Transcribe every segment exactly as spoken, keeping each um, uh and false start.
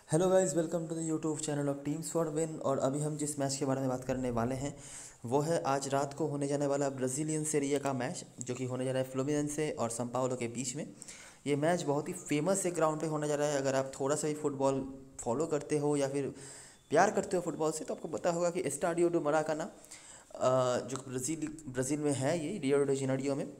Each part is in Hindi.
Hello guys, welcome to the YouTube channel of teams for win. और अभी हम जिस मैच के बारे में बात करने वाले हैं वो है आज रात को होने जाने वाला ब्राज़ीलियन सीरिया का मैच, जो कि होने जा रहा है फ्लुमिनेंसे और संपाउलो के बीच में। ये मैच बहुत ही फेमस एक ग्राउंड पे होने जा रहा है। अगर आप थोड़ा सा भी फुटबॉल फॉलो करते हो या फिर प्यार करते हो फुटबॉल से, तो आपको पता होगा कि एस्टाडियो डू मराकाना, जो ब्राज़ील ब्राज़ील में है, ये रियो डे जेनेरियो में।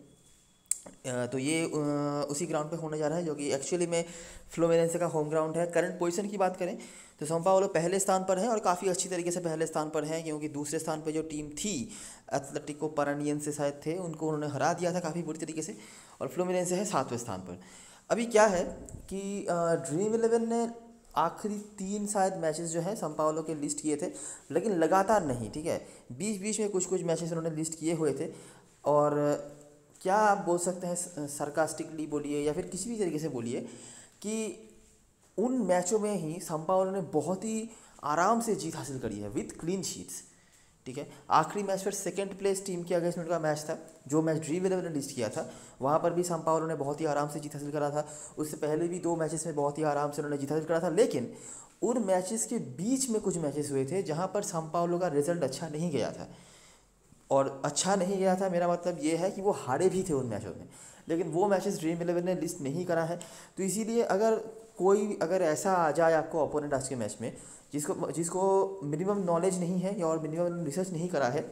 अ, तो ये अ, उसी ग्राउंड पे होने जा रहा है, जो कि एक्चुअली में फ्लोमेरेंसे का होम ग्राउंड है। करंट पोजीशन की बात करें तो सão पाउलो पहले स्थान पर है और काफ़ी अच्छी तरीके से पहले स्थान पर है, क्योंकि दूसरे स्थान पे जो टीम थी एथलेटिको पारानियंसे शायद थे, उनको उन्होंने हरा दिया था काफ़ी बुरी तरीके से। और फ्लोमेरेंसे है सातवें स्थान पर। अभी क्या है कि ड्रीम इलेवन ने आखिरी तीन शायद मैचेस जो है सão पाउलो के लिस्ट किए थे, लेकिन लगातार नहीं, ठीक है। बीच बीच में कुछ कुछ मैचेस उन्होंने लिस्ट किए हुए थे। और क्या आप बोल सकते हैं, सरकास्टिकली बोलिए या फिर किसी भी तरीके से बोलिए, कि उन मैचों में ही सão पाउलो ने बहुत ही आराम से जीत हासिल करी है विथ क्लीन शीट्स, ठीक है। आखिरी मैच पर सेकंड प्लेस टीम के अगेंस्ट उनका मैच था, जो मैच ड्रीम इलेवन ने लिस्ट किया था। वहाँ पर भी सão पाउलो ने बहुत ही आराम से जीत हासिल करा था। उससे पहले भी दो मैचेस में बहुत ही आराम से उन्होंने जीत हासिल करा था। लेकिन उन मैचेस के बीच में कुछ मैचेस हुए थे जहाँ पर सão पाउलो का रिजल्ट अच्छा नहीं गया था। और अच्छा नहीं गया था, मेरा मतलब ये है कि वो हारे भी थे उन मैचों में, लेकिन वो मैचेस ड्रीम इलेवन ने लिस्ट नहीं करा है। तो इसीलिए अगर कोई अगर ऐसा आ जाए आपको ओपोनेंट आज के मैच में, जिसको जिसको मिनिमम नॉलेज नहीं है या और मिनिमम रिसर्च नहीं करा है,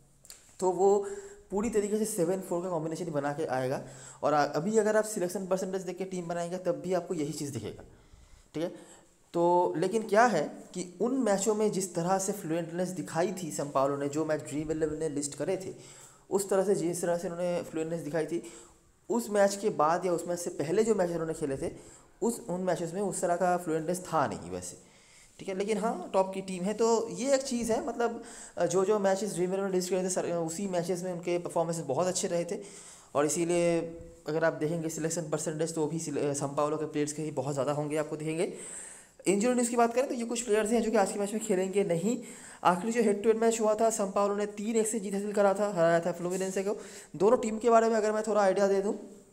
तो वो पूरी तरीके से सेवन फोर का कॉम्बिनेशन बना के आएगा। और अभी अगर आप सिलेक्शन परसेंटेज देख के टीम बनाएंगे तब भी आपको यही चीज़ दिखेगा, ठीक है। तो लेकिन क्या है कि उन मैचों में जिस तरह से फ्लुएंटनेस दिखाई थी सão पाउलो ने, जो मैच ड्रीम इलेवन ने लिस्ट करे थे, उस तरह से जिस तरह से उन्होंने फ्लुएंटनेस दिखाई थी, उस मैच के बाद या उस मैच से पहले जो मैच उन्होंने खेले थे, उस उन मैचेस में उस तरह का फ्लुएंटनेस था नहीं वैसे, ठीक है। लेकिन हाँ, टॉप की टीम है तो ये एक चीज़ है। मतलब जो जो मैचेस ड्रीम इलेवन लिस्ट करे थे सर, उसी मैचेस में उनके परफॉर्मेंस बहुत अच्छे रहे थे। और इसीलिए अगर आप देखेंगे सिलेक्शन परसेंटेज, तो भी सão पाउलो के प्लेयर्स के ही बहुत ज़्यादा होंगे, आपको दिखेंगे। इंजरी न्यूज़ की बात करें तो ये कुछ प्लेयर्स हैं जो कि आज के मैच में खेलेंगे नहीं। आखिरी जो हेड टू हेड मैच हुआ था, सão पाउलो ने तीन एक से जीत हासिल करा था, हराया था फ्लुमिनेंसे को। दोनों टीम के बारे में अगर मैं थोड़ा आइडिया दे दूँ,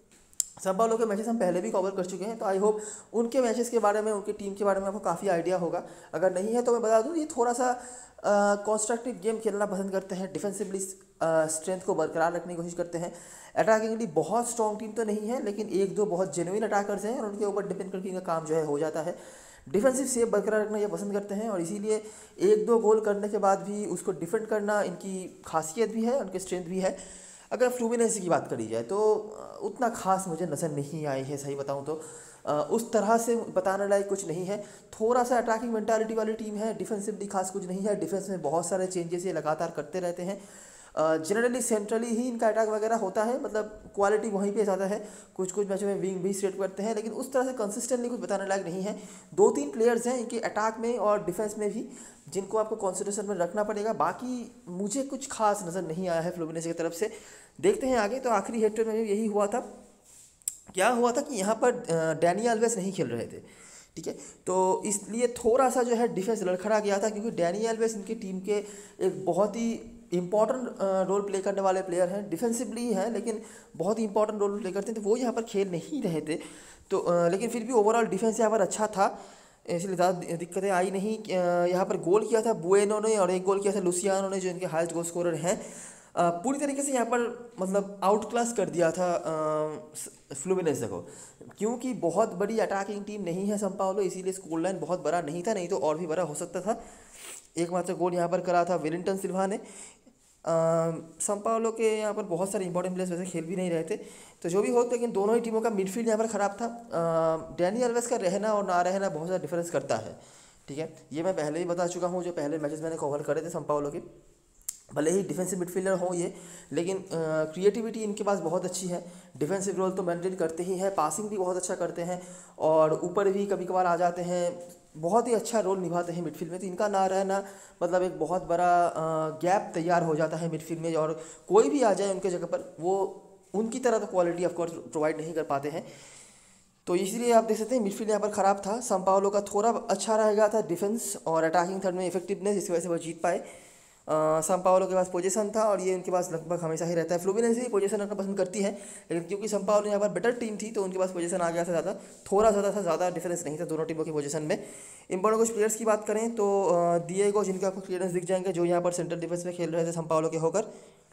सão पाउलो के मैचेस हम पहले भी कवर कर चुके हैं, तो आई होप उनके मैचेस के बारे में, उनकी टीम के बारे में आपको काफ़ी आइडिया होगा। अगर नहीं है तो मैं बता दूँ, ये थोड़ा सा कॉन्स्ट्रक्टिव गेम खेलना पसंद करते हैं, डिफेंसिवली स्ट्रेंथ को बरकरार रखने की कोशिश करते हैं। अटैकिंगली बहुत स्ट्रॉन्ग टीम तो नहीं है, लेकिन एक दो बहुत जेन्युइन अटैकर्स हैं और उनके ऊपर डिपेंड करके इनका काम जो है हो जाता है। डिफेंसिव सेफ बरकरार रखना ये पसंद करते हैं, और इसीलिए एक दो गोल करने के बाद भी उसको डिफेंड करना इनकी खासियत भी है, उनकी स्ट्रेंथ भी है। अगर फ्लुमिनेंसे की बात करी जाए तो उतना खास मुझे नज़र नहीं आई है, सही बताऊं तो उस तरह से बताने लायक कुछ नहीं है। थोड़ा सा अटैकिंग मेंटालिटी वाली टीम है, डिफेंसिवली खास कुछ नहीं है। डिफेंस में बहुत सारे चेंजेस ये लगातार करते रहते हैं। जनरली सेंट्रली ही इनका अटैक वगैरह होता है, मतलब क्वालिटी वहीं पे ज़्यादा है। कुछ कुछ मैचों में विंग भी सेट करते हैं, लेकिन उस तरह से कंसिस्टेंटली कुछ बताने लायक नहीं है। दो तीन प्लेयर्स हैं इनके अटैक में और डिफेंस में भी, जिनको आपको कंसिडरेशन में रखना पड़ेगा। बाकी मुझे कुछ खास नज़र नहीं आया है फ्लुमिनेंसे की तरफ से। देखते हैं आगे। तो आखिरी हेड टू हेड में यही हुआ था। क्या हुआ था कि यहाँ पर डैनी एल्वेस नहीं खेल रहे थे, ठीक है। तो इसलिए थोड़ा सा जो है डिफेंस लड़खड़ा गया था, क्योंकि डैनी एल्वेस इनकी टीम के एक बहुत ही इंपॉर्टेंट रोल प्ले करने वाले प्लेयर हैं। डिफेंसिवली हैं, लेकिन बहुत ही इंपॉर्टेंट रोल प्ले करते हैं, तो वो यहाँ पर खेल नहीं रहे थे। तो अ, लेकिन फिर भी ओवरऑल डिफेंस यहाँ पर अच्छा था, इसलिए ज़्यादा दिक्कतें आई नहीं। अ, यहाँ पर गोल किया था बुएनो ने और एक गोल किया था लुसियानो ने, जो इनके हाईएस्ट गोल स्कोरर हैं। अ, पूरी तरीके से यहाँ पर मतलब आउट क्लास कर दिया था फ्लुमिनेंसे को, क्योंकि बहुत बड़ी अटैकिंग टीम नहीं है सão पाउलो, इसीलिए स्कोर लाइन बहुत बड़ा नहीं था, नहीं तो और भी बड़ा हो सकता था। एकमात्र गोल यहाँ पर करा था वेलिंगटन सिल्वा ने। सão पाउलो के यहाँ पर बहुत सारे इंपॉर्टेंट प्लेयर्स वैसे खेल भी नहीं रहे थे, तो जो भी हो, लेकिन दोनों ही टीमों का मिडफील्ड यहाँ पर ख़राब था। डैनी एल्वेस का रहना और ना रहना बहुत ज़्यादा डिफरेंस करता है, ठीक है। ये मैं पहले ही बता चुका हूँ, जो पहले मैचेस मैंने कवर करे थे सão पाउलो के। भले ही डिफेंसिव मिडफील्डर हो ये, लेकिन क्रिएटिविटी इनके पास बहुत अच्छी है। डिफेंसिव रोल तो मेंटेन करते ही है, पासिंग भी बहुत अच्छा करते हैं, और ऊपर भी कभी कभार आ जाते हैं। बहुत ही अच्छा रोल निभाते हैं मिडफील्ड में। तो इनका ना रहना मतलब एक बहुत बड़ा गैप तैयार हो जाता है मिडफील्ड में, और कोई भी आ जाए उनके जगह पर, वो उनकी तरह तो क्वालिटी ऑफकोर्स प्रोवाइड नहीं कर पाते हैं। तो इसलिए आप देख सकते हैं मिडफील्ड यहाँ पर ख़राब था। सão पाउलो का थोड़ा अच्छा रह गया था डिफेंस और अटैकिंग थर्ड में इफेक्टिवनेस, जिसकी वजह से वो जीत पाए। संपाओलो के पास पोजीशन था और ये उनके पास लगभग हमेशा ही रहता है। फ्लुमिनेंसे ही पोजीशन रखना पसंद करती है, लेकिन क्योंकि संपाओलो यहाँ पर बेटर टीम थी तो उनके पास पोजीशन आ गया था ज़्यादा, थोड़ा ज़्यादा था, ज़्यादा डिफरेंस नहीं था दोनों टीमों की पोजीशन में। इंपॉर्टेंट कुछ प्लेयर्स की बात करें तो दिएगो, जिनके आपको क्लियरेंस दिख जाएंगे, जो यहाँ पर सेंट्रल डिफेंस में खेल रहे थे संपाओलो के होकर।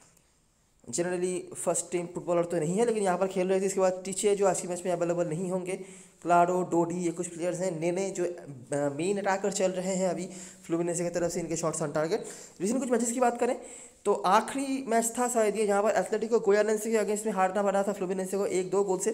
जनरली फर्स्ट टीम फुटबॉलर तो नहीं है, लेकिन यहाँ पर खेल रहे थे। इसके बाद टीचे जो आज के मैच में अवेलेबल नहीं होंगे, क्लारो, डोडी, ये कुछ प्लेयर्स हैं। नेने जो मेन अटैकर चल रहे हैं अभी फ्लुमिनेंसे की तरफ से, इनके शॉट्स ऑन टारगेट। रिसेंट कुछ मैचेस की बात करें तो आखिरी मैच था शायद ये, जहाँ पर एथलेटिको गोयानेंसे के अगेंस्ट में हारना पड़ा था फ्लुमिनेंसे को एक दो गोल से।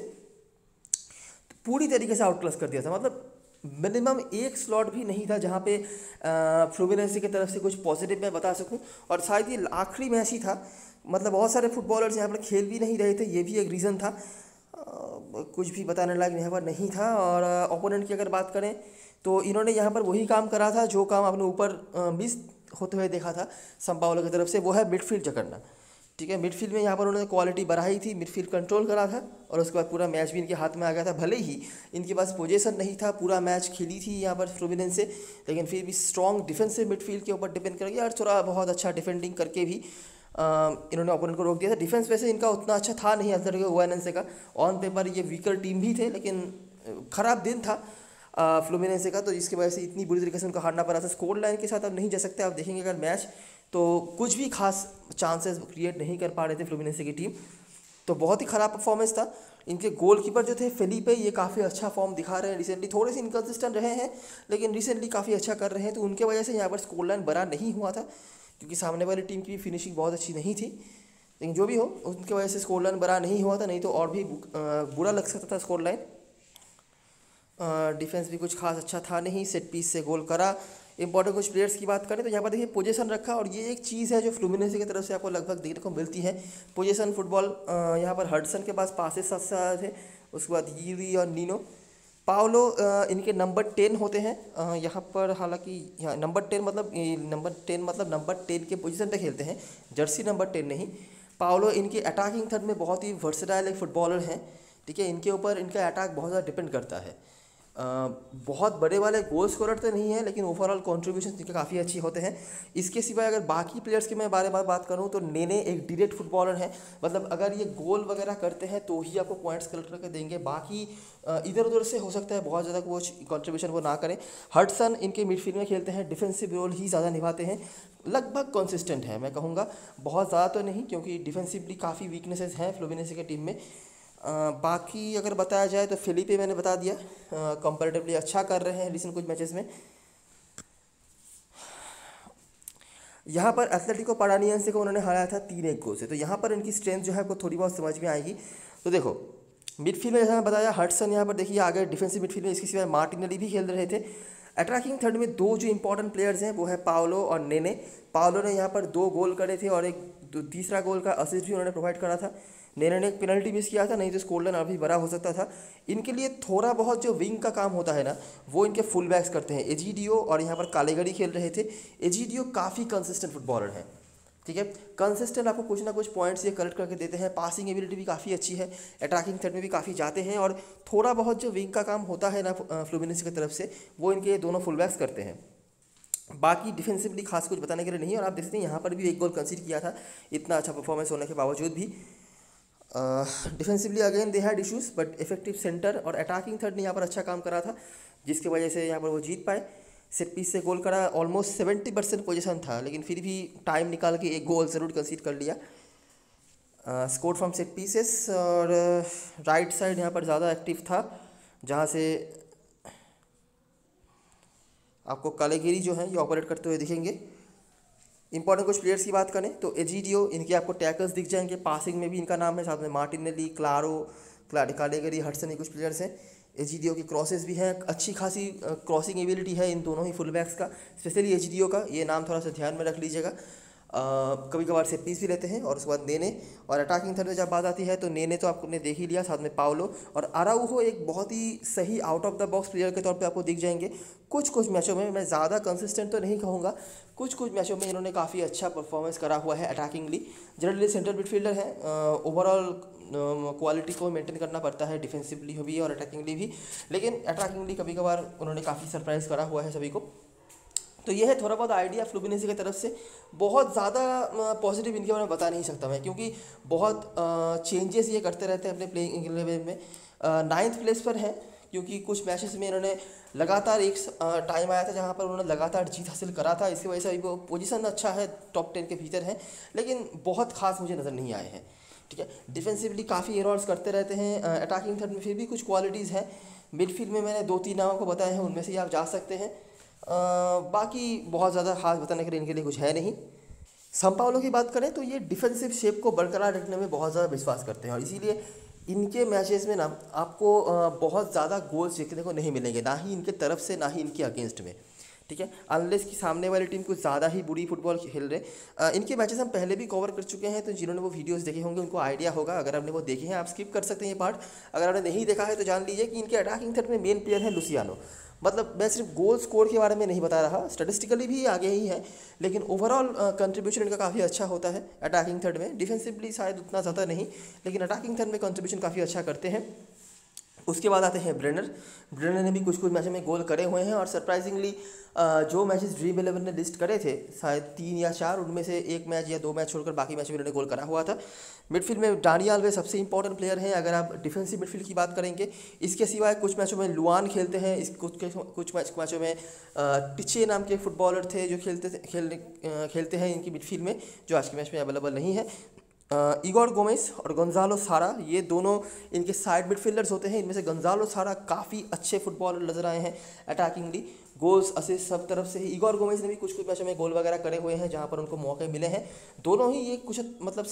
पूरी तरीके से आउट क्लास कर दिया था, मतलब मिनिमम एक स्लॉट भी नहीं था जहाँ पे फ्लुमिनेंसे की तरफ से कुछ पॉजिटिव मैं बता सकूँ। और शायद ये आखिरी मैच ही था, मतलब बहुत सारे फुटबॉलर्स यहाँ पर खेल भी नहीं रहे थे, ये भी एक रीज़न था। कुछ भी बताने लायक यहाँ पर नहीं था। और ओपोनेंट की अगर बात करें तो इन्होंने यहाँ पर वही काम करा था जो काम आपने ऊपर मिस होते हुए देखा था संपाओलो की तरफ से, वो है मिडफील्ड जकड़ना। ठीक है, मिडफील्ड में यहाँ पर उन्होंने क्वालिटी बढ़ाई थी, मिडफील्ड कंट्रोल करा था और उसके बाद पूरा मैच भी इनके हाथ में आ गया था। भले ही इनके पास पोजीशन नहीं था, पूरा मैच खेली थी यहाँ पर फ्लुमिनेंसे, लेकिन फिर भी स्ट्रॉन्ग डिफेंसिव मिडफील्ड के ऊपर डिपेंड कर गया और थोड़ा बहुत अच्छा डिफेंडिंग करके भी आ, इन्होंने ओपोनेंट को रोक दिया था। डिफेंस वैसे इनका उतना अच्छा था नहीं एथलेटिको गोयानेंसे का, ऑन पेपर ये वीकर टीम भी थे, लेकिन ख़राब दिन था फ्लुमिनेंसे का, तो इसकी वजह से इतनी बुरी तरीके से उनको हारना पड़ा था। स्कोर लाइन के साथ अब नहीं जा सकते, आप देखेंगे अगर मैच तो कुछ भी खास चांसेस क्रिएट नहीं कर पा रहे थे फ्लुमिनेंसे की टीम, तो बहुत ही ख़राब परफॉर्मेंस था। इनके गोलकीपर जो थे फेलिपे, ये काफ़ी अच्छा फॉर्म दिखा रहे हैं रिसेंटली, थोड़े से इनकन्सिस्टेंट रहे हैं लेकिन रिसेंटली काफ़ी अच्छा कर रहे हैं, तो उनके वजह से यहाँ पर स्कोर लाइन बड़ा नहीं हुआ था, क्योंकि सामने वाली टीम की फिनिशिंग बहुत अच्छी नहीं थी। लेकिन जो भी हो, उनकी वजह से स्कोर लाइन बड़ा नहीं हुआ था, नहीं तो और भी बुरा लग सकता था स्कोर लाइन। डिफेंस भी कुछ खास अच्छा था नहीं, सेट पीस से गोल करा। इंपॉर्टेंट कुछ प्लेयर्स की बात करें तो यहाँ पर देखिए पोजीशन रखा, और ये एक चीज़ है जो फ्लुमिनेंसे की तरफ से आपको लगभग देखने को मिलती है, पोजीशन फुटबॉल। यहाँ पर हडसन के पास पासेस साथ साथ थे, उसके बाद यूरी और नीनो। पाओलो इनके नंबर टेन होते हैं यहाँ पर, हालांकि यहाँ नंबर टेन मतलब नंबर टेन मतलब नंबर टेन के पोजीशन पे खेलते हैं, जर्सी नंबर टेन नहीं। पाओलो इनके अटैकिंग थर्ड में बहुत ही वर्सेटाइल एक फुटबॉलर हैं, ठीक है, इनके ऊपर इनका अटैक बहुत ज़्यादा डिपेंड करता है। आ, बहुत बड़े वाले गोल स्कोरर तो नहीं है, लेकिन ओवरऑल कॉन्ट्रीब्यूशन इनके काफ़ी अच्छी होते हैं। इसके सिवाय अगर बाकी प्लेयर्स की मैं बारे में बात करूं तो नेने एक डायरेक्ट फुटबॉलर है, मतलब अगर ये गोल वगैरह करते हैं तो ही आपको पॉइंट्स कलेक्ट करके देंगे, बाकी इधर उधर से हो सकता है बहुत ज़्यादा वो कॉन्ट्रीब्यूशन वो ना करें। हडसन इनके मिडफील्ड में खेलते हैं, डिफेंसिव रोल ही ज़्यादा निभाते हैं, लगभग कंसिस्टेंट है मैं कहूँगा, बहुत ज़्यादा तो नहीं, क्योंकि डिफेंसिवली काफ़ी वीकनेसेस हैं फ्लुमिनेंसे की टीम में। आ, बाकी अगर बताया जाए तो फेलिपे मैंने बता दिया, कंपैरेटिवली अच्छा कर रहे हैं रिसेंट कुछ मैचेस में। यहाँ पर एथलेटिको पारानियंसे को उन्होंने हराया था तीन एक गोल से, तो यहाँ पर इनकी स्ट्रेंथ जो है वो थोड़ी बहुत समझ में आएगी। तो देखो मिडफील्ड में जैसा मैं बताया, हडसन यहाँ पर देखिए आगे डिफेंसिव मिडफील्ड में, इसके सिवाय मार्टिनेली भी खेल रहे थे। अटैकिंग थर्ड में दो जो इंपॉर्टेंट प्लेयर्स हैं वो है पाओलो और नेने। पाओलो ने यहाँ पर दो गोल करे थे और एक तीसरा गोल का असिस्ट भी उन्होंने प्रोवाइड करा था। नेने ने एक पेनल्टी मिस किया था, नहीं तो स्कोर लाइन अभी बड़ा हो सकता था। इनके लिए थोड़ा बहुत जो विंग का काम होता है ना, वो इनके फुल बैक्स करते हैं। एजीडियो और यहाँ पर कालेगरी खेल रहे थे। एजीडियो काफ़ी कंसिस्टेंट फुटबॉलर हैं, ठीक है, कंसिस्टेंट आपको कुछ ना कुछ पॉइंट्स ये कलेक्ट करके देते हैं। पासिंग एबिलिटी भी काफ़ी अच्छी है, अटैकिंग थर्ड में भी काफ़ी जाते हैं, और थोड़ा बहुत जो विंग का काम होता है ना फ्लुमिनेंसे की तरफ से, वो इनके दोनों फुल बैक्स करते हैं। बाकी डिफेंसिवली खास कुछ बताने के लिए नहीं, और आप देख सकते हैं यहाँ पर भी एक गोल कंसीड किया था, इतना अच्छा परफॉर्मेंस होने के बावजूद भी। Defensively again they had issues, but effective centre और अटैकिंग थर्ड ने यहाँ पर अच्छा काम करा था, जिसकी वजह से यहाँ पर वो जीत पाए। सेट पीस से गोल करा, ऑलमोस्ट सेवेंटी परसेंट पोजिशन था, लेकिन फिर भी टाइम निकाल के एक गोल ज़रूर कंसीड कर लिया। स्कोर फ्रॉम सेट पीसेस, और राइट साइड यहाँ पर ज़्यादा एक्टिव था, जहाँ से आपको कालेगिरी जो है ये ऑपरेट करते हुए दिखेंगे। इंपॉर्टेंट कुछ प्लेयर्स की बात करें तो एजीडियो, इनके आपको टैकल्स दिख जाएंगे, पासिंग में भी इनका नाम है, साथ में मार्टिनेली, क्लारो, कालेगरी, हडसन, ये कुछ प्लेयर्स हैं। एजीडियो की क्रॉसेस भी हैं, अच्छी खासी क्रॉसिंग एबिलिटी है इन दोनों ही फुल बैक्स का, स्पेशली एजीडियो का, ये नाम थोड़ा सा ध्यान में रख लीजिएगा। कभी कभार सेट पीस भी लेते हैं। और उसके बाद नेने, और अटैकिंग थर्ड में जब बात आती है तो नेने तो आपने देख ही लिया, साथ में पाओलो और अराउहो एक बहुत ही सही out of the box player के तौर पे आपको दिख जाएंगे। कुछ कुछ मैचों में, मैं ज़्यादा कंसिस्टेंट तो नहीं कहूँगा, कुछ कुछ मैचों में इन्होंने काफ़ी अच्छा परफॉर्मेंस करा हुआ है अटैकिंगली। जनरली सेंट्रल मिडफील्डर है, ओवरऑल क्वालिटी को मेंटेन करना पड़ता है, डिफेंसिवली भी और अटैकिंगली भी, लेकिन अटैकिंगली कभी कभार उन्होंने काफ़ी सरप्राइज़ करा हुआ है सभी को। तो ये है थोड़ा बहुत आइडिया फ्लुमिनेंसे की तरफ से। बहुत ज़्यादा पॉजिटिव इनके बारे में बता नहीं सकता मैं, क्योंकि बहुत चेंजेस ये करते रहते हैं अपने प्लेइंग इलेवन में। नाइन्थ प्लेस पर हैं, क्योंकि कुछ मैचेस में इन्होंने लगातार एक टाइम आया था जहाँ पर उन्होंने लगातार जीत हासिल करा था, इसकी वजह से अभी वो पोजीशन अच्छा है, टॉप टेन के भीतर है, लेकिन बहुत खास मुझे नज़र नहीं आए हैं। ठीक है, डिफेंसिवली काफ़ी एरर्स करते रहते हैं, अटैकिंग थर्ड में फिर भी कुछ क्वालिटीज़ हैं। मिडफील्ड में मैंने दो तीन नामों को बताए हैं, उनमें से ही आप जा सकते हैं। अ, बाकी बहुत ज़्यादा खास बताने के लिए इनके लिए कुछ है नहीं। संपाओलो की बात करें तो ये डिफेंसिव शेप को बरकरार रखने में बहुत ज़्यादा विश्वास करते हैं, और इसीलिए इनके मैचेस में ना आपको अ, बहुत ज़्यादा गोल्स देखने को नहीं मिलेंगे, ना ही इनके तरफ से ना ही इनके अगेंस्ट में। ठीक है, अनलेस कि सामने वाली टीम कुछ ज़्यादा ही बुरी फुटबॉल खेल रहे। अ, इनके मैचेस हम पहले भी कवर कर चुके हैं, तो जिन्होंने वो वीडियोस देखे होंगे उनको आइडिया होगा। अगर आपने वो देखे हैं आप स्किप कर सकते हैं ये पार्ट, अगर आपने नहीं देखा है तो जान लीजिए कि इनके अटैकिंग थर्ड में मेन प्लेयर है लुसियानो। मतलब मैं सिर्फ गोल स्कोर के बारे में नहीं बता रहा, स्टैटिस्टिकली भी आगे ही है, लेकिन ओवरऑल कंट्रीब्यूशन इनका काफ़ी अच्छा होता है अटैकिंग थर्ड में। डिफेंसिवली शायद उतना ज़्यादा नहीं, लेकिन अटैकिंग थर्ड में कंट्रीब्यूशन काफ़ी अच्छा करते हैं। उसके बाद आते हैं ब्रेनर। ब्रेनर ने भी कुछ कुछ मैचों में गोल करे हुए हैं, और सरप्राइजिंगली जो मैचेस ड्रीम इलेवन ने लिस्ट करे थे, शायद तीन या चार, उनमें से एक मैच या दो मैच छोड़कर बाकी मैच में उन्होंने गोल करा हुआ था। मिडफील्ड में डानी आल्वेज सबसे इंपॉर्टेंट प्लेयर हैं अगर आप डिफेंसिव मिडफील्ड की बात करेंगे। इसके सिवाय कुछ मैचों में लुआन खेलते हैं, इस कुछ कुछ मैच मैचों में टिचे नाम के फुटबॉलर थे जो खेलते थे खेलने खेलते हैं इनकी मिडफील्ड में, जो आज के मैच में अवेलेबल नहीं है। इगोर गोमेस और गोंजालो सारा, ये दोनों इनके साइड मिडफील्डर्स होते हैं। इनमें से गोंजालो सारा काफ़ी अच्छे फुटबॉलर नजर आए हैं अटैकिंगली, गोल्स असिस्ट सब तरफ से ही। इगोर गोमेस ने भी कुछ कुछ मैचों में गोल वगैरह करे हुए हैं जहां पर उनको मौके मिले हैं। दोनों ही ये कुछ मतलब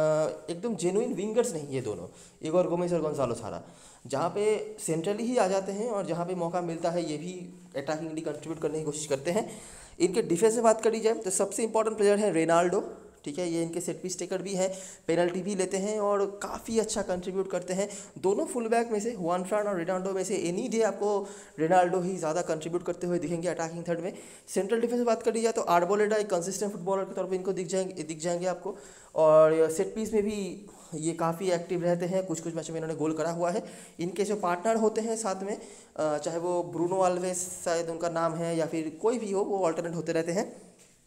एकदम जेन्युइन विंगर्स नहीं, ये दोनों इगोर गोमेस और गोंजालो सारा, जहाँ पे सेंट्रली ही आ जाते हैं और जहाँ पे मौका मिलता है ये भी अटैकिंगली कंट्रीब्यूट करने की कोशिश करते हैं। इनके डिफेंस में बात करी जाए तो सबसे इंपॉर्टेंट प्लेयर है रेनाल्डो। ठीक है, ये इनके सेट पीस टेकर भी हैं, पेनल्टी भी लेते हैं और काफ़ी अच्छा कंट्रीब्यूट करते हैं। दोनों फुल बैक में से हुआन फ्रान और रेनाल्डो में से एनी डे आपको रेनाल्डो ही ज़्यादा कंट्रीब्यूट करते हुए दिखेंगे अटैकिंग थर्ड में। सेंट्रल डिफेंस में बात करी जाए तो आर्बोलेडा एक कंसिस्टेंट फुटबॉलर के तौर पर इनको दिख जाएंगे दिख जाएंगे आपको, और सेट पीस में भी ये काफ़ी एक्टिव रहते हैं। कुछ कुछ मैचों में इन्होंने गोल करा हुआ है। इनके जो पार्टनर होते हैं साथ में, चाहे वो ब्रूनो आल्वेस शायद उनका नाम है या फिर कोई भी हो, वो ऑल्टरनेट होते रहते हैं।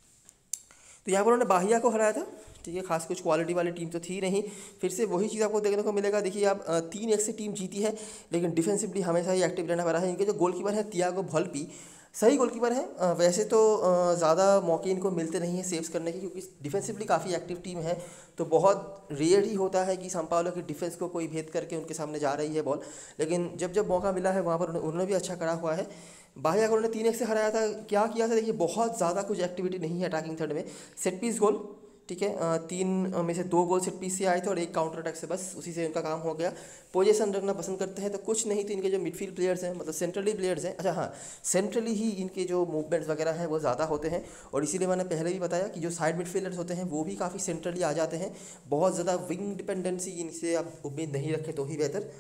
तो यहाँ पर उन्होंने बाहिया को हराया था। ठीक है, खास कुछ क्वालिटी वाली टीम तो थी नहीं, फिर से वही चीज़ आपको देखने को मिलेगा। देखिए आप तीन एक से टीम जीती है, लेकिन डिफेंसिवली हमेशा ही एक्टिव रहना पड़ा है। इनके जो गोलकीपर है तियागो वोल्पी, सही गोलकीपर है। वैसे तो ज़्यादा मौके इनको मिलते नहीं हैं सेव्स करने के, क्योंकि डिफेंसिवली काफ़ी एक्टिव टीम है, तो बहुत रेयर ही होता है कि सांपाओलो की डिफेंस को कोई भेद करके उनके सामने जा रही है बॉल। लेकिन जब जब मौका मिला है वहाँ पर उन्होंने भी अच्छा करा हुआ है। बाहिया को उन्होंने तीन एक से हराया था। क्या किया था देखिए, बहुत ज़्यादा कुछ एक्टिविटी नहीं है अटैकिंग थर्ड में। सेट पीस गोल, ठीक है, तीन में से दो गोल सेट पीस से आए थे और एक काउंटर अटैक से, बस उसी से इनका काम हो गया। पोजीशन रखना पसंद करते हैं तो कुछ नहीं, तो इनके जो मिडफील्ड प्लेयर्स हैं, मतलब सेंट्रली प्लेयर्स हैं, अच्छा हाँ, सेंट्रली ही इनके जो मूवमेंट्स वगैरह हैं वो ज़्यादा होते हैं, और इसीलिए मैंने पहले भी बताया कि जो साइड मिडफील्डर्स होते हैं वो भी काफ़ी सेंट्रली आ जाते हैं। बहुत ज़्यादा विंग डिपेंडेंसी इनसे आप उम्मीद नहीं रखें तो ही बेहतर।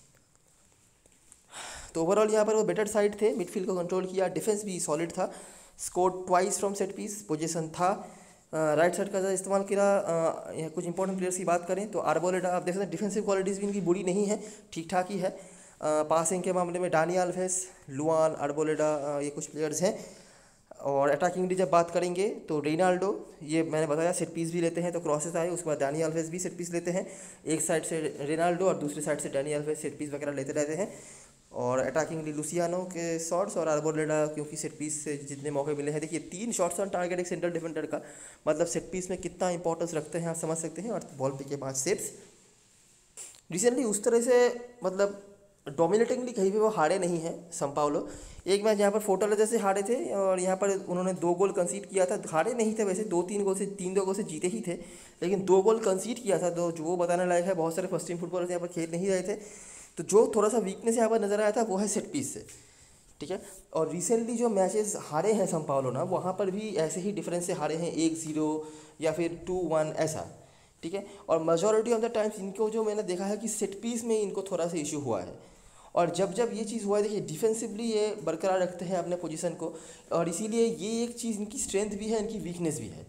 तो ओवरऑल यहाँ पर वो बेटर साइड थे, मिडफील्ड को कंट्रोल किया, डिफेंस भी सॉलिड था, score twice from set piece, position था, राइट साइड का इस्तेमाल किया। यहाँ कुछ इंपॉर्टेंट प्लेयर्स की बात करें तो आर्बोलेडा, आप देख सकते हैं डिफेंसिव क्वालिटीज़ भी इनकी बुरी नहीं है, ठीक ठाक ही है। पासिंग के मामले में डानी आल्वेस, लुआन, आर्बोलेडा, ये कुछ प्लेयर्स हैं। और अटैकिंग की जब बात करेंगे तो रेनाल्डो, ये मैंने बताया सेट पीस भी लेते हैं, तो क्रॉसेस आए, उसके बाद डानी आल्वेस भी सेट पीस लेते हैं। एक साइड से रेनाल्डो और दूसरी साइड से डानी आल्वेस सेट पीस वगैरह लेते रहते हैं। और अटैकिंगली लुसियानो के शॉट्स और आर्बोलेडा, क्योंकि सेट पीस से जितने मौके मिले हैं, देखिए तीन शॉट्स ऑन टारगेट एक सेंट्रल डिफेंडर का, मतलब सेट पीस में कितना इंपॉर्टेंस रखते हैं आप समझ सकते हैं। और बॉल पे के पाँच सेव्स। रिसेंटली उस तरह से मतलब डोमिनेटिंगली कहीं भी वो हारे नहीं हैं संपाओलो। एक मैच यहाँ पर फोर्टालेसा से हारे थे और यहाँ पर उन्होंने दो गोल कंसीड किया था, हारे नहीं थे वैसे, दो तीन गोल से तीन दो गोल से जीते ही थे, लेकिन दो गोल कंसीड किया था, तो जो वो बताने लायक है। बहुत सारे फर्स्ट टीम फुटबॉलर्स यहाँ पर खेल नहीं रहे थे, तो जो थोड़ा सा वीकनेस यहाँ पर नज़र आया था वो है सेट पीस से। ठीक है, और रिसेंटली जो मैचेस हारे हैं संपाओलो ना, वहाँ पर भी ऐसे ही डिफरेंस से हारे हैं, एक जीरो या फिर टू वन ऐसा। ठीक है, और मेजॉरिटी ऑफ द टाइम्स इनको जो मैंने देखा है कि सेट पीस में इनको थोड़ा सा इशू हुआ है, और जब जब ये चीज़ हुआ है, देखिए डिफेंसिवली ये बरकरार रखते हैं अपने पोजीशन को, और इसीलिए ये एक चीज़ इनकी स्ट्रेंथ भी है, इनकी वीकनेस भी है।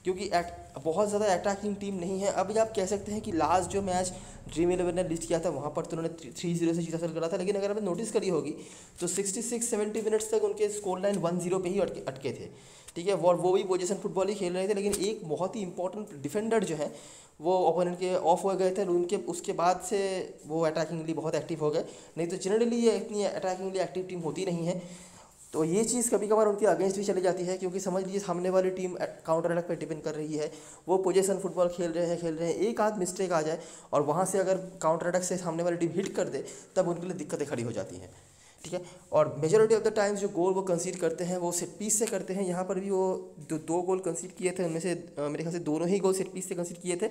क्योंकि एट बहुत ज़्यादा अटैकिंग टीम नहीं है। अभी आप कह सकते हैं कि लास्ट जो मैच ड्रीम इलेवन ने लिस्ट किया था वहाँ पर तो उन्होंने थ्री जीरो से जीत हासिल करा था, लेकिन अगर आपने नोटिस करी होगी तो सिक्सटी सिक्स सेवेंटी मिनट्स तक उनके स्कोर लाइन वन जीरो पे ही अटके अटके थे, ठीक है। और वो भी पोजीशन फुटबॉल ही खेल रहे थे, लेकिन एक बहुत ही इंपॉर्टेंट डिफेंडर जो है वो ओपोनेंट के ऑफ हो गए थे और उनके उसके बाद से वो अटैकिंगली बहुत एक्टिव हो गए, नहीं तो जनरली ये इतनी अटैकिंगली एक्टिव टीम होती नहीं है। तो ये चीज़ कभी कभार उनके अगेंस्ट भी चली जाती है, क्योंकि समझ लीजिए सामने वाली टीम काउंटर अटैक पर डिपेंड कर रही है, वो पोजीशन फुटबॉल खेल रहे हैं खेल रहे हैं एक आध मिस्टेक आ जाए और वहाँ से अगर काउंटर अटैक से सामने वाली टीम हिट कर दे तब उनके लिए दिक्कतें खड़ी हो जाती हैं, ठीक है। और मेजोरिटी ऑफ द टाइम्स जो गोल वो कंसीड करते हैं वो सेट पीस से करते हैं। यहाँ पर भी वो दो, दो गोल कंसीड किए थे, उनमें से मेरे ख्याल से दोनों ही गोल सेट पीस से कंसीड किए थे,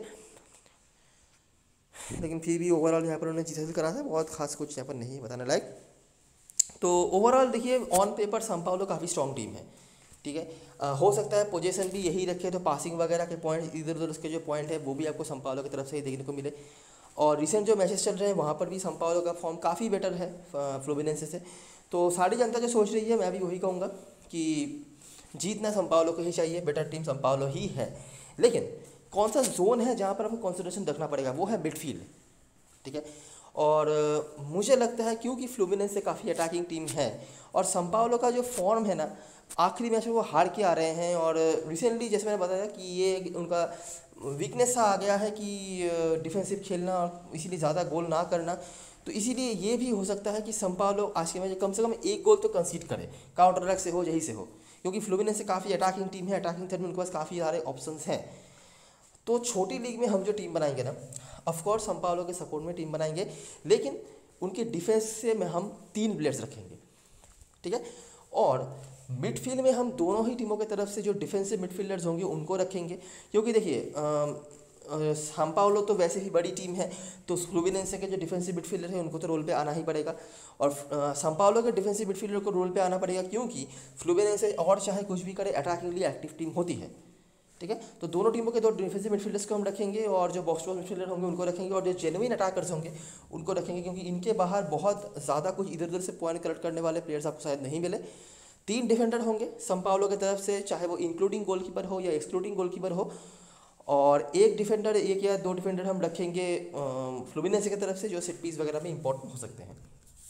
लेकिन फिर भी ओवरऑल यहाँ पर उन्होंने जीत हासिल करा था, बहुत खास कुछ यहाँ पर नहीं बताने लायक। तो ओवरऑल देखिए ऑन पेपर संपाउलो काफ़ी स्ट्रॉन्ग टीम है, ठीक है। आ, हो सकता है पोजीशन भी यही रखे तो पासिंग वगैरह के पॉइंट इधर उधर उसके जो पॉइंट है वो भी आपको संपाउलो की तरफ से ही देखने को मिले। और रिसेंट जो मैचेस चल रहे हैं वहाँ पर भी संपाउलो का फॉर्म काफ़ी बेटर है फ्लुमिनेंसे से। तो सारी जनता जो सोच रही है मैं भी वही कहूँगा कि जीतना संपाउलो को ही चाहिए, बेटर टीम संपाउलो ही है। लेकिन कौन सा जोन है जहाँ पर आपको कॉन्सेंट्रेशन रखना पड़ेगा, वो है मिडफील्ड, ठीक है। और मुझे लगता है क्योंकि फ्लुमिनेंसे काफ़ी अटैकिंग टीम है और संपाउलो का जो फॉर्म है ना आखिरी मैच में वो हार के आ रहे हैं, और रिसेंटली जैसे मैंने बताया कि ये उनका वीकनेस सा आ गया है कि डिफेंसिव खेलना और इसीलिए ज़्यादा गोल ना करना। तो इसीलिए ये भी हो सकता है कि संपाउलो आज के मैच कम से कम एक गोल तो कंसीड करे, काउंटर अटैक से हो यही से हो, क्योंकि फ्लुमिनेंसे काफ़ी अटैकिंग टीम है, अटैकिंग थर्ड में उनके पास काफ़ी सारे ऑप्शंस हैं। तो छोटी लीग में हम जो टीम बनाएंगे ना, ऑफकोर्स संपाउलो के सपोर्ट में टीम बनाएंगे, लेकिन उनके डिफेंस से में हम तीन प्लेयर्स रखेंगे, ठीक है। और मिडफील्ड में हम दोनों ही टीमों की तरफ से जो डिफेंसिव मिडफील्डर्स होंगे उनको रखेंगे, क्योंकि देखिए संपाउलो तो वैसे ही बड़ी टीम है, तो फ्लुमिनेंसे के जो डिफेंसिव मिडफील्डर है उनको तो रोल पे आना ही पड़ेगा, और संपाउलो के डिफेंसिव मिडफील्डर को रोल पे आना पड़ेगा, क्योंकि फ्लुमिनेंसे और चाहे कुछ भी करे अटैकिंगली एक्टिव टीम होती है, ठीक है। तो दोनों टीमों के दो डिफेंसिव मिडफील्डर्स को हम रखेंगे और जो बॉक्स टू बॉक्स मिडफील्डर होंगे उनको रखेंगे और जो जेन्युइन अटैकर्स होंगे उनको रखेंगे, क्योंकि इनके बाहर बहुत ज़्यादा कुछ इधर उधर से पॉइंट कलेक्ट करने वाले प्लेयर्स आपको शायद नहीं मिले। तीन डिफेंडर होंगे संपाउलो की तरफ से, चाहे वो इंक्लूडिंग गोलकीपर हो या एक्सक्लूडिंग गोलकीपर हो, और एक डिफेंडर एक या दो डिफेंडर हम रखेंगे फ्लुमिनेंसे की तरफ से जो सेट पीस वगैरह में इंपॉर्टेंट हो सकते हैं।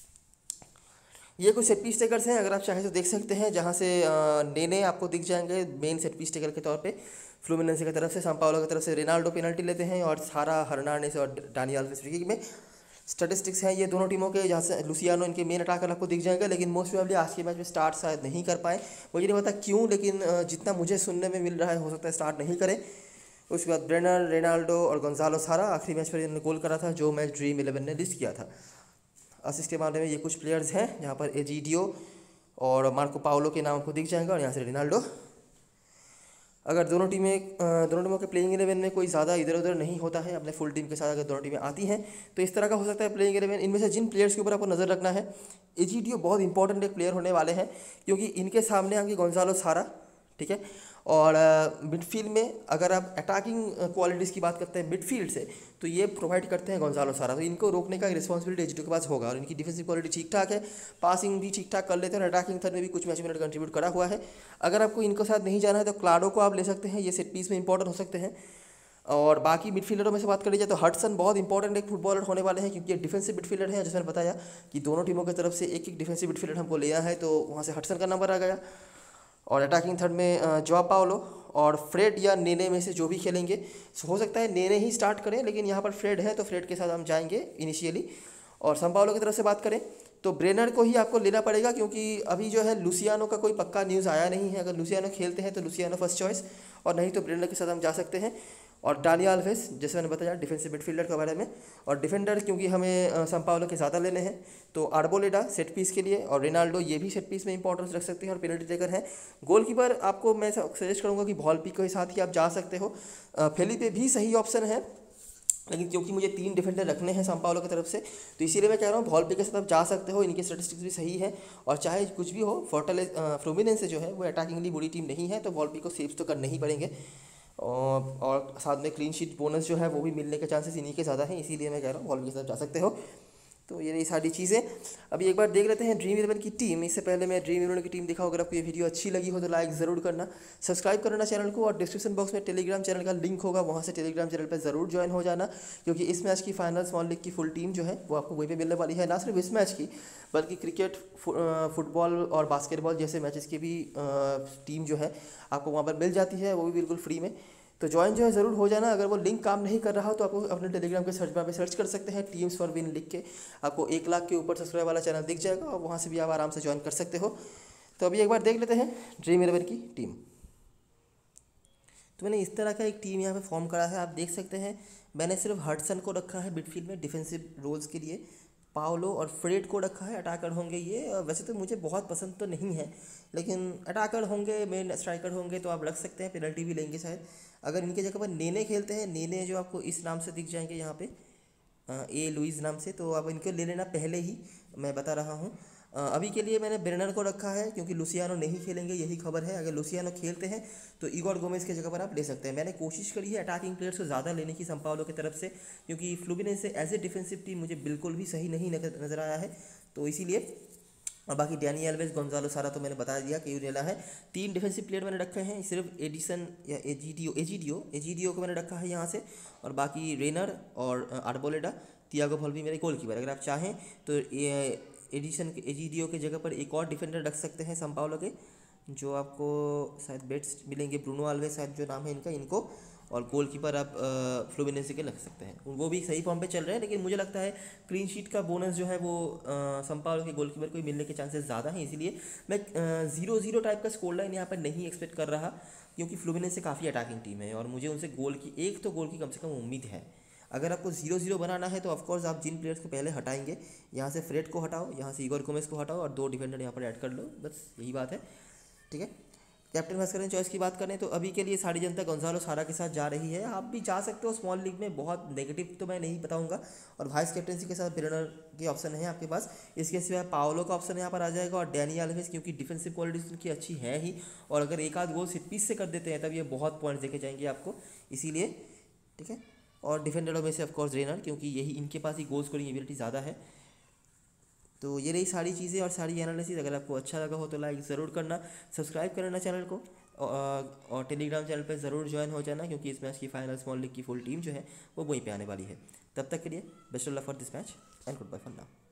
ये कुछ सेट पीस टेकर्स हैं, अगर आप चाहें तो देख सकते हैं, जहाँ से नेने आपको दिख जाएंगे मेन सेट पीस टेकर के तौर पे फ्लुमिनेंसे की तरफ से। संपाउलो की तरफ से रेनाल्डो पेनल्टी लेते हैं और सारा हर्नांडेज और डानी अल्वेस फ्री किक में। स्टैटिस्टिक्स हैं ये दोनों टीमों के, जहाँ से लुसियानो इनके मेन अटैकर आपको दिख जाएगा, लेकिन मोस्ट प्रोबेबली आज के मैच में स्टार्ट शायद नहीं कर पाए, मुझे नहीं पता क्यों, लेकिन जितना मुझे सुनने में मिल रहा है हो सकता है स्टार्ट नहीं करें। उसके बाद ब्रेनर, रेनाल्डो और गोंजालो सारा आखिरी मैच पर इन्होंने गोल करा था जो मैच ड्रीम इलेवन ने लिस्ट किया था। असिस्ट के मामले में ये कुछ प्लेयर्स हैं, जहाँ पर एजीडियो और मार्को पाउलो के नाम आपको दिख जाएगा और यहाँ से रेनाल्डो। अगर दोनों टीमें दोनों टीमों के प्लेइंग इलेवन में कोई ज़्यादा इधर उधर नहीं होता है अपने फुल टीम के साथ, अगर दोनों टीमें आती हैं तो इस तरह का हो सकता है प्लेइंग इलेवन। इनमें से जिन प्लेयर्स के ऊपर आपको नज़र रखना है, एजीडियो बहुत इंपॉर्टेंट एक प्लेयर होने वाले हैं, क्योंकि इनके सामने आएंगे गोंजालो सारा, ठीक है। और मिडफील्ड में अगर आप अटैकिंग क्वालिटीज़ की बात करते हैं मिडफील्ड से, तो ये प्रोवाइड करते हैं गोंजालो सारा, तो इनको रोकने का रिस्पॉन्सिबिलिटी एजीडियो के पास होगा। और इनकी डिफेंसिव क्वालिटी ठीक ठाक है, पासिंग भी ठीक ठाक कर लेते हैं और अटैकिंग थर्ड में भी कुछ मैच में कंट्रीब्यूट करा हुआ है। अगर आपको इनको साथ नहीं जाना है तो क्लाडो को आप ले सकते हैं, ये सेट पीस में इंपॉर्टेंट हो सकते हैं। और बाकी मिडफील्डरों में से बात करी जाए तो हडसन बहुत इंपॉर्टेंट एक फुटबॉलर होने वाले हैं, क्योंकि ये डिफेंसिव मिडफील्डर है। जैसे मैंने बताया कि दोनों टीमों की तरफ से एक एक डिफेंसिव मिडफील्डर हमको लिया है, तो वहाँ से हडसन का नंबर आ गया। और अटैकिंग थर्ड में जोआ पाउलो और फ्रेड या नेने में से जो भी खेलेंगे, हो सकता है नेने ही स्टार्ट करें, लेकिन यहाँ पर फ्रेड है तो फ्रेड के साथ हम जाएंगे इनिशियली। और संपाउलो की तरफ से बात करें तो ब्रेनर को ही आपको लेना पड़ेगा, क्योंकि अभी जो है लुसियानो का कोई पक्का न्यूज़ आया नहीं है। अगर लुसियानो खेलते हैं तो लुसियानो फर्स्ट चॉइस, और नहीं तो ब्रेनर के साथ हम जा सकते हैं। और डानी अल्वेस, जैसे मैंने बताया डिफेंसिव मिडफील्डर के बारे में, और डिफेंडर क्योंकि हमें संपाउलो के ज़्यादा लेने हैं तो आर्बोलेडा सेट पीस के लिए, और रेनाल्डो ये भी सेट पीस में इंपॉर्टेंस रख सकते हैं और पेनल्टी टेकर हैं। गोलकीपर आपको मैं सजेस्ट करूँगा कि वॉल्पी के साथ ही आप जा सकते हो। फेलिपे भी सही ऑप्शन है, लेकिन क्योंकि मुझे तीन डिफेंडर रखने हैं संपाउलो की तरफ से, तो इसीलिए मैं कह रहा हूँ वॉल्पी के साथ आप जा सकते हो। इनकी स्टैटिस्टिक्स भी सही है, और चाहे कुछ भी हो फोर्टले फ्लुमिनेंसे जो है वो अटैकिंगली बुरी टीम नहीं है, तो वॉल्पी को सेव्स तो करने ही पड़ेंगे। और, और साथ में क्लीन शीट बोनस जो है वो भी मिलने के चांसेस इन्हीं के ज़्यादा हैं, इसीलिए मैं कह रहा हूँ वॉल्पी के साथ जा सकते हो। तो ये रही सारी चीज़ें। अभी एक बार देख लेते हैं ड्रीम इलेवन की टीम। इससे पहले मैं ड्रीम इलेवन की टीम दिखाऊँ, अगर आपको ये वीडियो अच्छी लगी हो तो लाइक ज़रूर करना, सब्सक्राइब करना चैनल को, और डिस्क्रिप्शन बॉक्स में टेलीग्राम चैनल का लिंक होगा, वहाँ से टेलीग्राम चैनल पर ज़रूर ज्वाइन हो जाना, क्योंकि इस मैच की फाइनल स्मॉल लीग की फुल टीम जो है वो आपको वहीं पर मिलने वाली है। ना सिर्फ इस मैच की, बल्कि क्रिकेट, फुटबॉल और बास्केटबॉल जैसे मैचेस की भी टीम जो है आपको वहाँ पर मिल जाती है, वो भी बिल्कुल फ्री में। तो ज्वाइन जो है ज़रूर हो जाना। अगर वो लिंक काम नहीं कर रहा हो तो आपको अपने टेलीग्राम के सर्च बार पे सर्च कर सकते हैं, टीम्स फॉर विन लिख के आपको एक लाख के ऊपर सब्सक्राइब वाला चैनल दिख जाएगा, और वहाँ से भी आप आराम से ज्वाइन कर सकते हो। तो अभी एक बार देख लेते हैं ड्रीम इलेवन की टीम। तो मैंने इस तरह का एक टीम यहाँ पे फॉर्म करा है, आप देख सकते हैं। मैंने सिर्फ हडसन को रखा है मिडफील्ड में डिफेंसिव रोल्स के लिए, पाओलो और फ्रेड को रखा है अटैकर होंगे ये। वैसे तो मुझे बहुत पसंद तो नहीं है, लेकिन अटैकर होंगे, मेन स्ट्राइकर होंगे तो आप रख सकते हैं, पेनल्टी भी लेंगे शायद। अगर इनके जगह पर नेने खेलते हैं, नेने जो आपको इस नाम से दिख जाएंगे यहाँ पे, ए लुइस नाम से, तो आप इनको ले लेना पहले ही, मैं बता रहा हूँ। अभी के लिए मैंने ब्रेनर को रखा है, क्योंकि लुसियानो नहीं खेलेंगे यही खबर है। अगर लुसियानो खेलते हैं तो इगोर गोमेज की जगह पर आप ले सकते हैं। मैंने कोशिश करी है अटैकिंग प्लेयर्स को ज़्यादा लेने की संपावलो की तरफ से, क्योंकि फ्लूमिनेंसे से एज ए डिफेंसिव टीम मुझे बिल्कुल भी सही नहीं नज़र आया है, तो इसीलिए। और बाकी डैनी एल्वेज, गोंजालो सारा तो मैंने बता दिया कि लेना है। तीन डिफेंसिव प्लेयर मैंने रखे हैं, सिर्फ एडिसन या एजीडियो एजीडियो एजीडियो को मैंने रखा है यहाँ से, और बाकी रेनर और आर्बोलेडा, तियागो भोल्वी मेरे गोलकीपर। अगर आप चाहें तो एडिशन के एजीडियो के जगह पर एक और डिफेंडर रख सकते हैं संपावलो के, जो आपको शायद बेट्स मिलेंगे, ब्रूनो आल्वेज शायद जो नाम है इनका, इनको। और गोलकीपर आप फ्लूमिनेंसे के लग सकते हैं, वो भी सही फॉर्म पे चल रहे हैं। लेकिन मुझे लगता है क्लीन शीट का बोनस जो है वो संपावलो के गोलकीपर को मिलने के चांसेस ज़्यादा हैं, इसीलिए मैं जीरो जीरो टाइप का स्कोर लाइन यहाँ पर नहीं एक्सपेक्ट कर रहा, क्योंकि फ्लूमिनेंसे काफ़ी अटैकिंग टीम है और मुझे उनसे गोल की एक तो गोल की कम से कम उम्मीद है। अगर आपको जीरो जीरो बनाना है तो ऑफकोर्स आप जिन प्लेयर्स को पहले हटाएंगे, यहाँ से फ्रेड को हटाओ, यहाँ से इगोर गोमेज को हटाओ, और दो डिफेंडर यहाँ पर ऐड कर लो, बस यही बात है, ठीक है। कैप्टन वाइस कैप्टन चॉइस की बात करें तो अभी के लिए सारी जनता गोंजालो सारा के साथ जा रही है। आप भी जा सकते हो स्मॉल लीग में, बहुत नेगेटिव तो मैं नहीं बताऊंगा। और वाइस कैप्टनसी के साथ ब्रेनर के ऑप्शन है आपके पास, इसके सिवाय पाओलो का ऑप्शन यहाँ पर आ जाएगा, और डैनी एल्वेज, क्योंकि डिफेंसिव क्वालिटीज उनकी अच्छी है ही, और अगर एक आध गोल सिर्फ पीस से कर देते हैं तब ये बहुत पॉइंट्स देखे जाएंगे आपको, इसीलिए, ठीक है। और डिफेंडरों में से ऑफकोर्स रेनर, क्योंकि यही इनके पास ही गोल स्कोरिंग एबिलिटी ज़्यादा है। तो ये रही सारी चीज़ें और सारी एनालिसिस। अगर आपको अच्छा लगा हो तो लाइक ज़रूर करना, सब्सक्राइब करना चैनल को, और, और टेलीग्राम चैनल पर ज़रूर ज्वाइन हो जाना, क्योंकि इस मैच की फाइनल स्मॉल लीग की फुल टीम जो है वो वहीं पे आने वाली है। तब तक के लिए best of luck for this match and good bye for now.